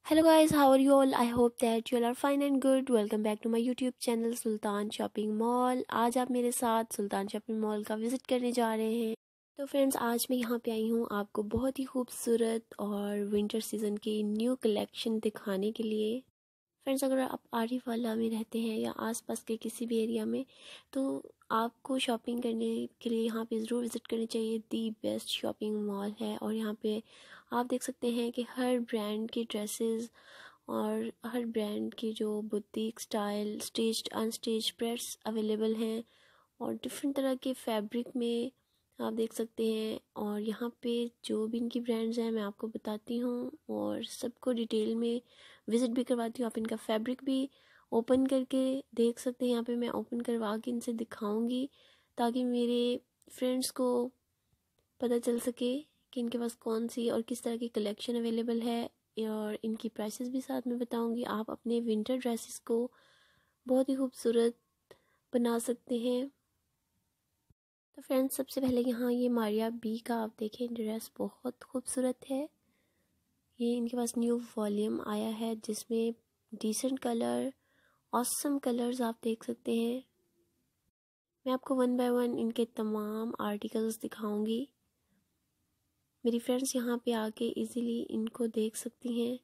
Hello guys, how are you all? I hope that you all are fine and good. Welcome back to my YouTube channel Sultan shopping mall. आज आप मेरे साथ Sultan shopping mall का visit करने जा रहे हैं। तो फ्रेंड्स, आज मैं यहाँ पे आई हूँ आपको बहुत ही खूबसूरत और विंटर सीजन की न्यू कलेक्शन दिखाने के लिए। फ्रेंड्स, अगर आप आरीवाला में रहते हैं या आसपास के किसी भी एरिया में, तो आपको शॉपिंग करने के लिए यहाँ पे ज़रूर विज़िट करनी चाहिए। दी बेस्ट शॉपिंग मॉल है और यहाँ पे आप देख सकते हैं कि हर ब्रांड की ड्रेसेस और हर ब्रांड की जो boutique style staged unstaged press available हैं और डिफरेंट तरह के फैब्रिक में आप देख सकते हैं। और यहाँ पे जो भी इनकी ब्रांड्स हैं मैं आपको बताती हूँ और सबको डिटेल में विज़िट भी करवाती हूँ। आप इनका फैब्रिक भी ओपन करके देख सकते हैं। यहाँ पे मैं ओपन करवा के इनसे दिखाऊंगी ताकि मेरे फ्रेंड्स को पता चल सके कि इनके पास कौन सी और किस तरह की कलेक्शन अवेलेबल है, और इनकी प्राइसेस भी साथ में बताऊंगी। आप अपने विंटर ड्रेसेस को बहुत ही खूबसूरत बना सकते हैं। तो फ्रेंड्स, सबसे पहले यहाँ ये मारिया बी का आप देखें ड्रेस बहुत खूबसूरत है। ये इनके पास न्यू वॉल्यूम आया है जिसमें डिसेंट कलर ऑसम कलर्स आप देख सकते हैं। मैं आपको वन बाय वन इनके तमाम आर्टिकल्स दिखाऊंगी। मेरी फ्रेंड्स यहाँ पे आके इजीली इनको देख सकती हैं।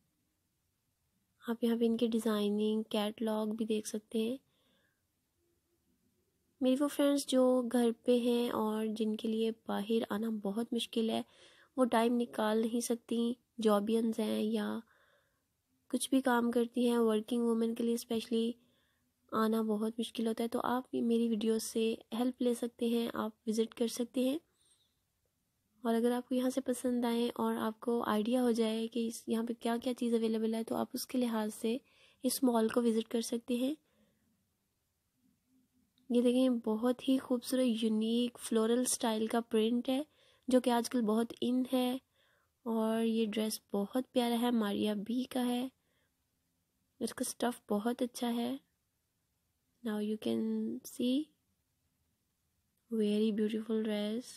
आप यहाँ पे इनके डिज़ाइनिंग कैटलॉग भी देख सकते हैं। मेरी वो फ्रेंड्स जो घर पे हैं और जिनके लिए बाहर आना बहुत मुश्किल है, वो टाइम निकाल नहीं सकती, जॉबियंस हैं या कुछ भी काम करती हैं, वर्किंग वुमेन के लिए स्पेशली आना बहुत मुश्किल होता है, तो आप मेरी वीडियो से हेल्प ले सकते हैं, आप विज़िट कर सकते हैं। और अगर आपको यहाँ से पसंद आए और आपको आइडिया हो जाए कि यहाँ पे क्या क्या चीज़ अवेलेबल है, तो आप उसके लिहाज से इस मॉल को विज़िट कर सकते हैं। ये देखें, बहुत ही खूबसूरत यूनिक फ्लोरल स्टाइल का प्रिंट है जो कि आजकल बहुत इन है। और ये ड्रेस बहुत प्यारा है, मारिया बी का है। इसका स्टफ़ बहुत अच्छा है। Now you can see very beautiful dress.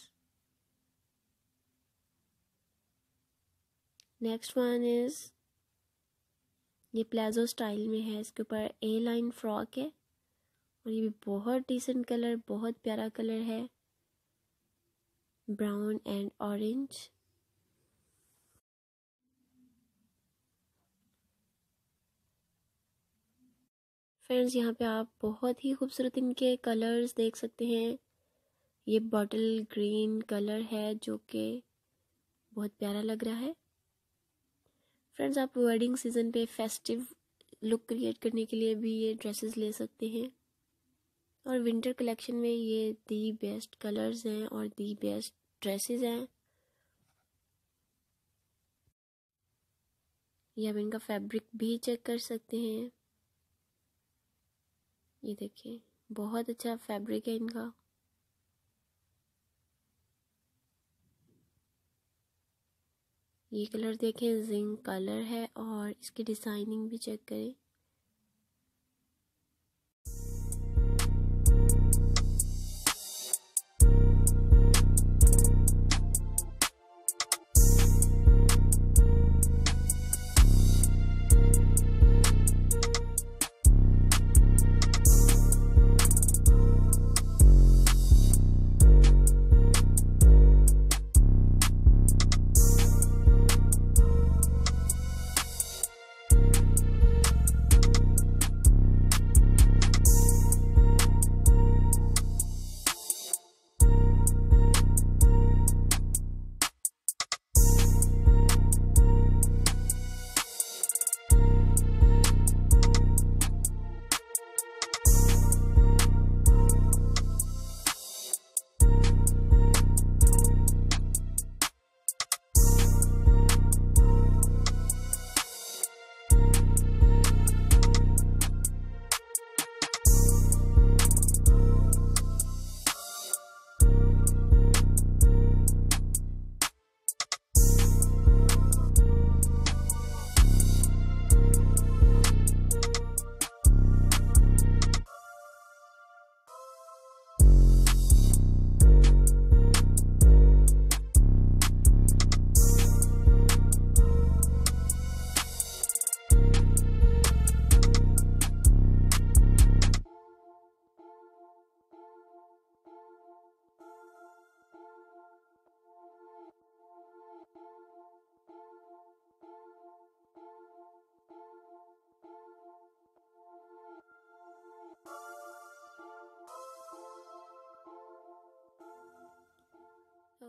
Next one is ये प्लाजो स्टाइल में है। इसके ऊपर ए लाइन फ्रॉक है और ये भी बहुत डिसेंट कलर, बहुत प्यारा कलर है, ब्राउन एंड ऑरेंज। फ्रेंड्स, यहाँ पे आप बहुत ही खूबसूरत इनके कलर्स देख सकते हैं। ये बॉटल ग्रीन कलर है जो कि बहुत प्यारा लग रहा है। फ्रेंड्स, आप वेडिंग सीजन पे फेस्टिव लुक क्रिएट करने के लिए भी ये ड्रेसेस ले सकते हैं। और विंटर कलेक्शन में ये दी बेस्ट कलर्स हैं और दी बेस्ट ड्रेसेस हैं। ये आप इनका फैब्रिक भी चेक कर सकते हैं। ये देखिए, बहुत अच्छा फैब्रिक है इनका। ये कलर देखें, जिंक कलर है और इसकी डिज़ाइनिंग भी चेक करें।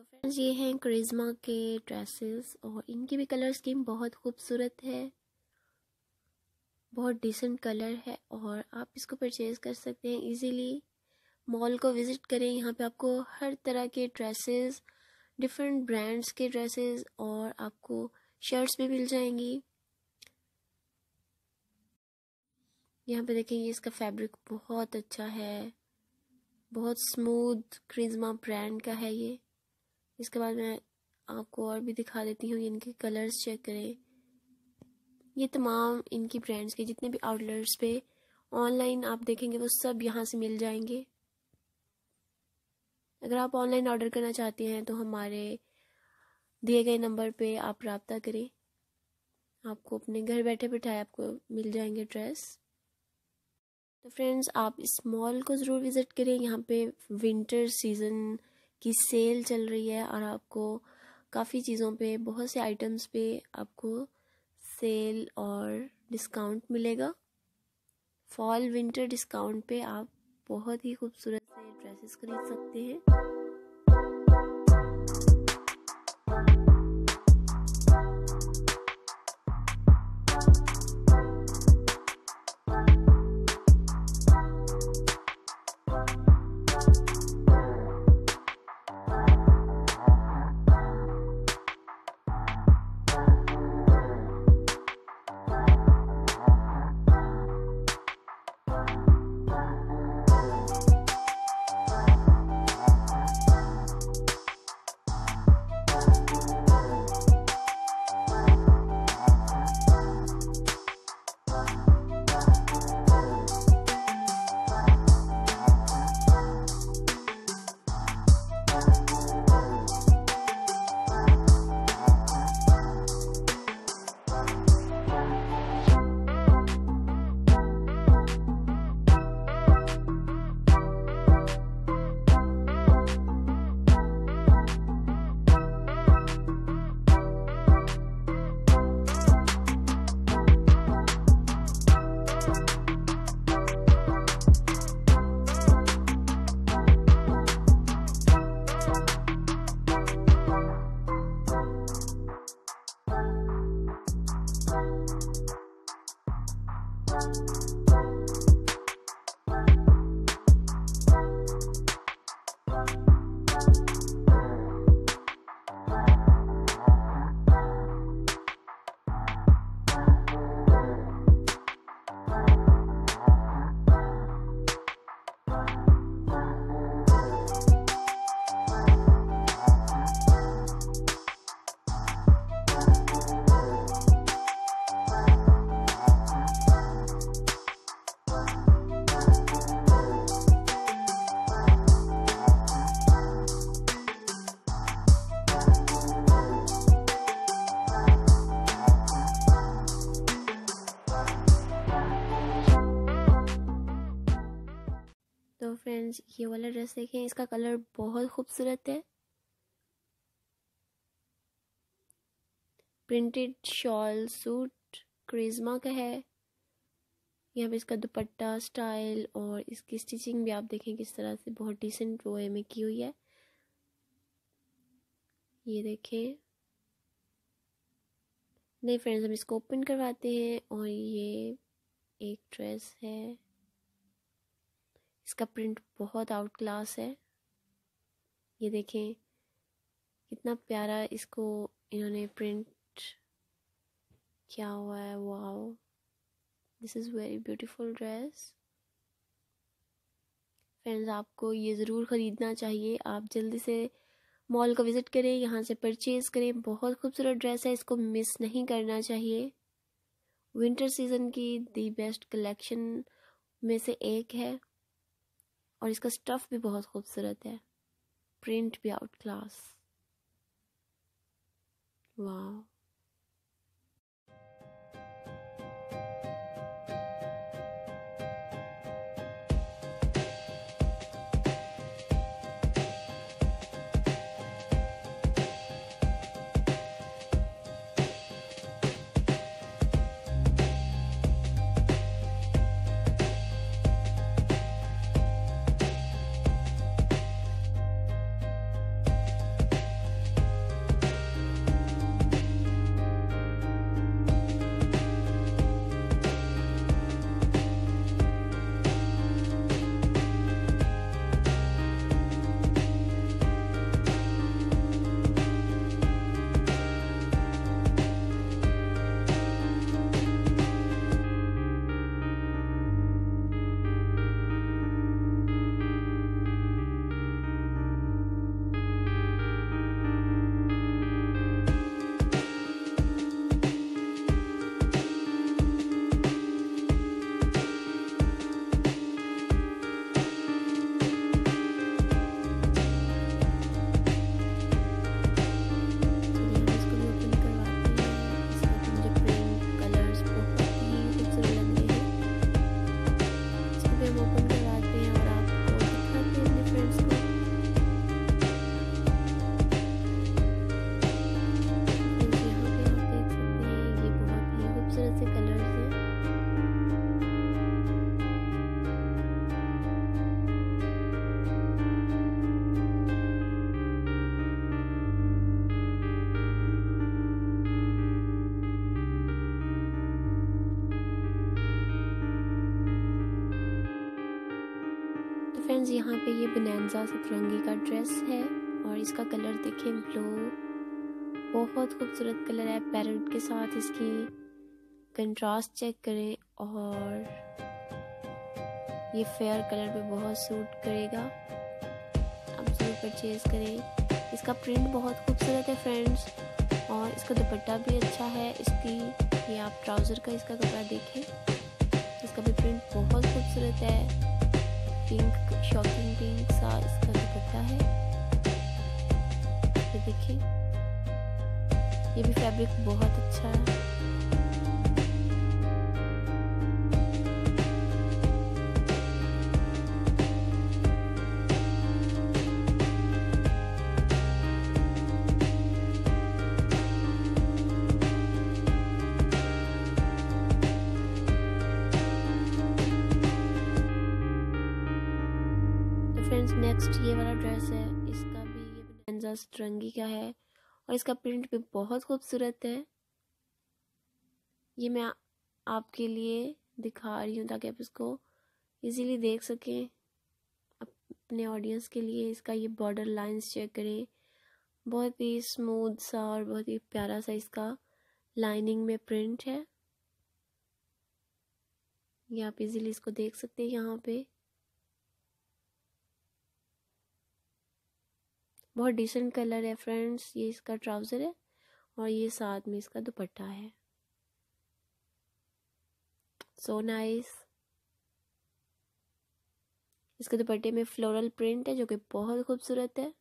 तो फ्रेंड्स ये हैं करिश्मा के ड्रेसेस और इनकी भी कलर स्कीम बहुत खूबसूरत है, बहुत डिसेंट कलर है और आप इसको परचेज़ कर सकते हैं इजीली। मॉल को विज़िट करें, यहाँ पे आपको हर तरह के ड्रेसेस, डिफरेंट ब्रांड्स के ड्रेसेस और आपको शर्ट्स भी मिल जाएंगी। यहाँ पे देखेंगे इसका फैब्रिक बहुत अच्छा है, बहुत स्मूथ करिश्मा ब्रांड का है ये। इसके बाद मैं आपको और भी दिखा देती हूँ, इनके कलर्स चेक करें। ये तमाम इनकी ब्रांड्स के जितने भी आउटलेट्स पे ऑनलाइन आप देखेंगे वो सब यहाँ से मिल जाएंगे। अगर आप ऑनलाइन ऑर्डर करना चाहते हैं तो हमारे दिए गए नंबर पे आप रब्ता करें, आपको अपने घर बैठे बिठाए आपको मिल जाएंगे ड्रेस। तो फ्रेंड्स आप इस मॉल को ज़रूर विज़िट करें, यहाँ पे विंटर सीज़न की सेल चल रही है और आपको काफ़ी चीज़ों पे, बहुत से आइटम्स पे आपको सेल और डिस्काउंट मिलेगा। फॉल विंटर डिस्काउंट पे आप बहुत ही खूबसूरत से ड्रेसेस खरीद सकते हैं। तो फ्रेंड्स ये वाला ड्रेस देखें, इसका कलर बहुत खूबसूरत है। प्रिंटेड शॉल सूट करिश्मा का है। यहाँ पे इसका दुपट्टा स्टाइल और इसकी स्टिचिंग भी आप देखें किस तरह से बहुत डिसेंट वे में की हुई है। ये देखें। नहीं फ्रेंड्स, हम इसको ओपन करवाते हैं और ये एक ड्रेस है। इसका प्रिंट बहुत आउट क्लास है। ये देखें कितना प्यारा इसको इन्होंने प्रिंट किया हुआ है। Wow, this is very beautiful dress. Friends आपको ये ज़रूर ख़रीदना चाहिए। आप जल्दी से मॉल को विज़िट करें, यहाँ से परचेज़ करें। बहुत खूबसूरत ड्रेस है, इसको मिस नहीं करना चाहिए। विंटर सीज़न की दी बेस्ट कलेक्शन में से एक है और इसका स्टफ़ भी बहुत खूबसूरत है, प्रिंट भी आउट क्लास। वाह। खूबसूरत से कलर्स हैं। तो फ्रेंड्स यहाँ पे ये बोनांजा सतरंगी का ड्रेस है और इसका कलर देखें ब्लू, बहुत खूबसूरत कलर है। पैरेट के साथ इसकी कंट्रास्ट चेक करें और ये फेयर कलर पे बहुत सूट करेगा, आप जरूर परचेज करें। इसका प्रिंट बहुत खूबसूरत है फ्रेंड्स और इसका दुपट्टा भी अच्छा है। इसकी ये आप ट्राउज़र का इसका कपड़ा देखें, इसका भी प्रिंट बहुत खूबसूरत है। पिंक, शॉकिंग पिंक सा इसका दुपट्टा है, ये देखिए, ये भी फैब्रिक बहुत अच्छा है। फ्रेंड्स नेक्स्ट ये वाला ड्रेस है, इसका भी ये बोनांजा सतरंगी का है और इसका प्रिंट भी बहुत खूबसूरत है। ये मैं आपके लिए दिखा रही हूँ ताकि आप इसको इजीली देख सकें अपने ऑडियंस के लिए। इसका ये बॉर्डर लाइंस चेक करें, बहुत ही स्मूथ सा और बहुत ही प्यारा सा इसका लाइनिंग में प्रिंट है। ये आप इजीली इसको देख सकते हैं। यहाँ पे बहुत डिसेंट कलर है फ्रेंड्स। ये इसका ट्राउज़र है और ये साथ में इसका दुपट्टा है। So nice. इसके दुपट्टे में फ्लोरल प्रिंट है जो कि बहुत खूबसूरत है।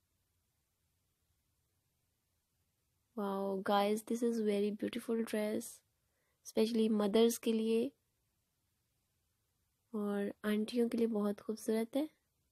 Wow guys, this is very beautiful dress, specially mothers के लिए और आंटियों के लिए बहुत खूबसूरत है।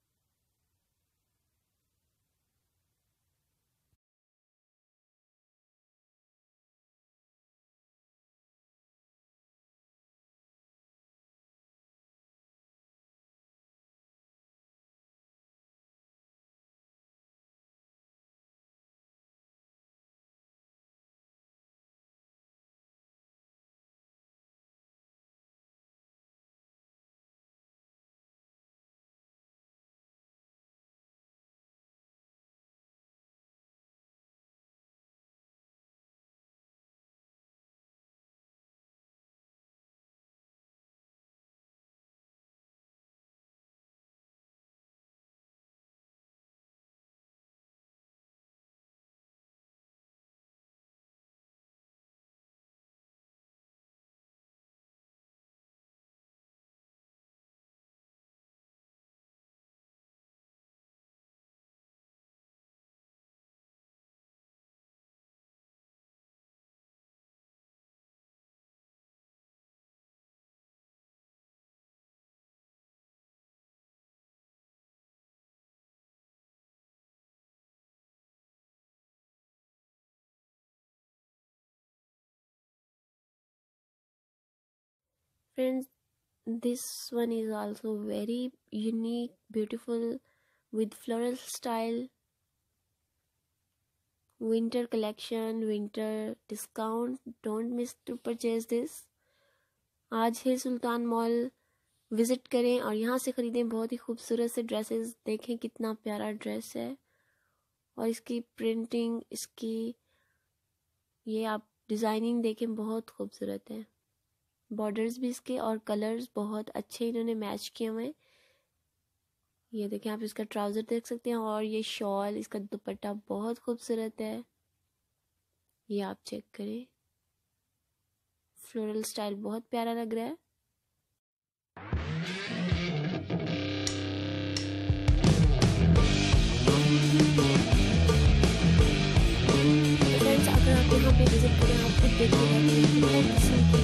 Friends, this one is also very unique, beautiful with floral style. Winter collection, winter discount. Don't miss to purchase this. आज ही सुल्तान मॉल विज़िट करें और यहाँ से ख़रीदें। बहुत ही खूबसूरत से ड्रेसेस देखें, कितना प्यारा ड्रेस है और इसकी प्रिंटिंग, इसकी ये आप डिज़ाइनिंग देखें, बहुत खूबसूरत है। बॉर्डर्स भी इसके और कलर्स बहुत अच्छे इन्होंने मैच किए हुए हैं। ये देखें, आप इसका ट्राउज़र देख सकते हैं और ये शॉल, इसका दुपट्टा बहुत खूबसूरत है। ये आप चेक करें, फ्लोरल स्टाइल बहुत प्यारा लग रहा है। फ्रेंड्स, अगर आप यहाँ पे विजिट करें, आप खुद देखिएगा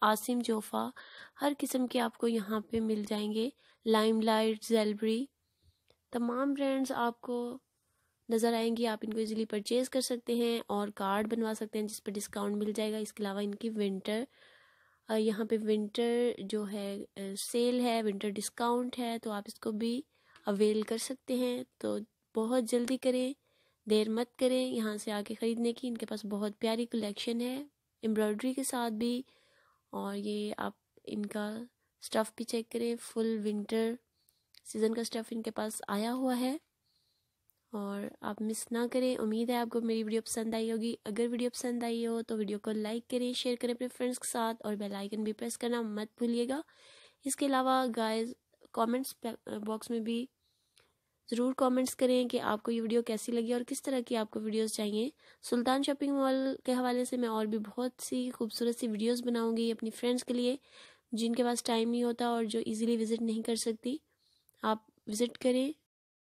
आसिम जोफ़ा, हर किस्म के आपको यहाँ पे मिल जाएंगे। लाइमलाइट, ज़ेलबरी, तमाम ब्रांड्स आपको नज़र आएंगी। आप इनको इजीली परचेज कर सकते हैं और कार्ड बनवा सकते हैं जिस पर डिस्काउंट मिल जाएगा। इसके अलावा इनकी विंटर, यहाँ पे विंटर जो है सेल है, विंटर डिस्काउंट है, तो आप इसको भी अवेल कर सकते हैं। तो बहुत जल्दी करें, देर मत करें यहाँ से आके ख़रीदने की। इनके पास बहुत प्यारी कलेक्शन है एम्ब्रॉयडरी के साथ भी। और ये आप इनका स्टफ़ भी चेक करें, फुल विंटर सीज़न का स्टफ़ इनके पास आया हुआ है और आप मिस ना करें। उम्मीद है आपको मेरी वीडियो पसंद आई होगी। अगर वीडियो पसंद आई हो तो वीडियो को लाइक करें, शेयर करें अपने फ्रेंड्स के साथ और बेल आइकन भी प्रेस करना मत भूलिएगा। इसके अलावा गाइस कमेंट्स बॉक्स में भी ज़रूर कमेंट्स करें कि आपको ये वीडियो कैसी लगी और किस तरह की आपको वीडियोस चाहिए। सुल्तान शॉपिंग मॉल के हवाले से मैं और भी बहुत सी खूबसूरत सी वीडियोस बनाऊंगी अपनी फ्रेंड्स के लिए जिनके पास टाइम नहीं होता और जो इजीली विज़िट नहीं कर सकती। आप विज़िट करें,